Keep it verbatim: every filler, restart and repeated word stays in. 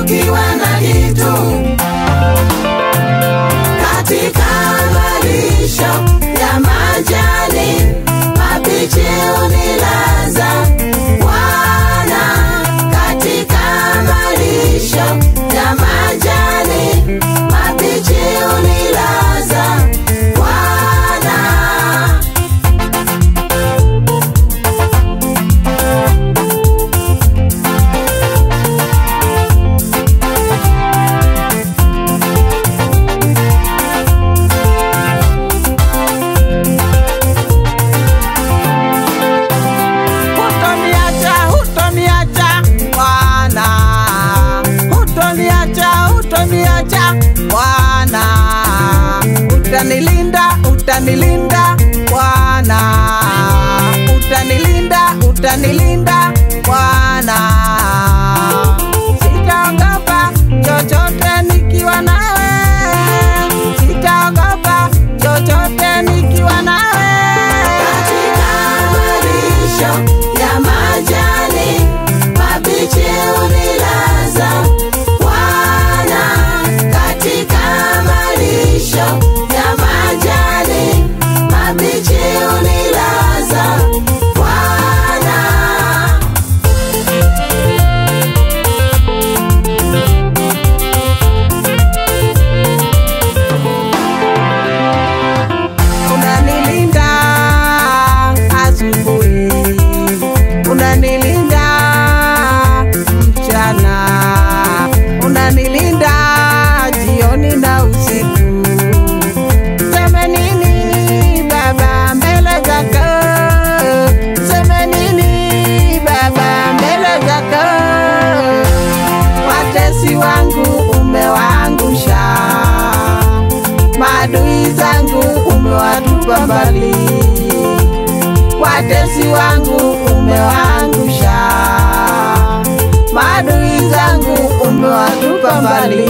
ukiwa na kitu. Katika malisho ya majani mabichi unilaza Bwana, katika malisho ya majani mabichi unilaza Bwana. Bwana, utanilinda, utanilinda Bwana, utanilinda, utanilinda Bwana. Sitaogopa chochote nikiwa nawe, sitaogopa chochote nikiwa nawe. Katika malisho ya majani mabichi unilaza Bwana, katika malisho ya majani mabichi unilaza Bwana. Unanilinda asubuhi, unanilinda mchana, unanilinda jioni na usiku. Sema nini Baba mbele zako, sema nini Baba mbele zako. Watesi wangu umewaangusha, maadui zangu umewatupa mbali. Watesi wangu umewaangusha, maadui zangu umewatupa mbali.